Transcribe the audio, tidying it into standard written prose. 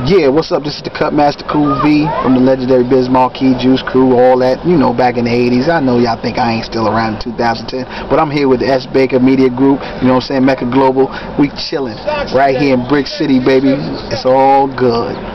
Yeah, what's up? This is the Cutmaster Cool V from the legendary Biz Marquee Juice Crew, all that, you know, back in the 80s. I know y'all think I ain't still around in 2010, but I'm here with the S. Baker Media Group, you know what I'm saying, Meccaglobal. We chilling right here in Brick City, baby. It's all good.